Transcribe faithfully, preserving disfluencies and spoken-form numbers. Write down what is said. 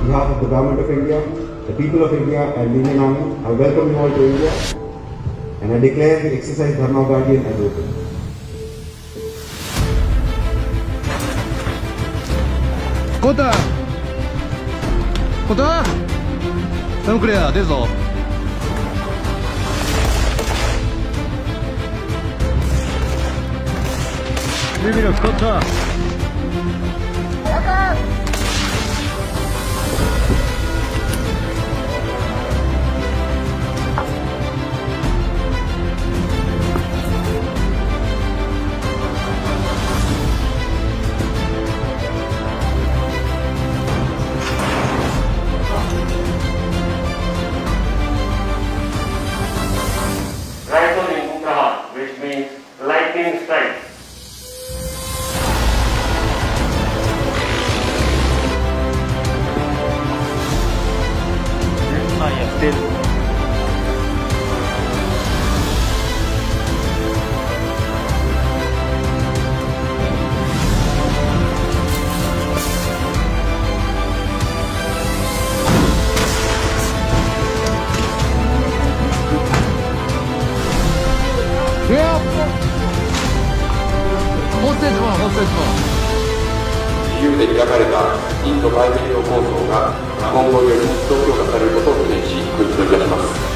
On behalf of the Government of India, the people of India and the Indian Army, I welcome you all to India and I declare the exercise Dharma Guardian as open. Kota! Kota! Sound clear, 出るぞ。守備力、Kota! Which means lightning strike. Yeah. ホステージもホステージも自由で開かれたインド太平洋構想が今後より一層強化されることを記念し、訓示いたします。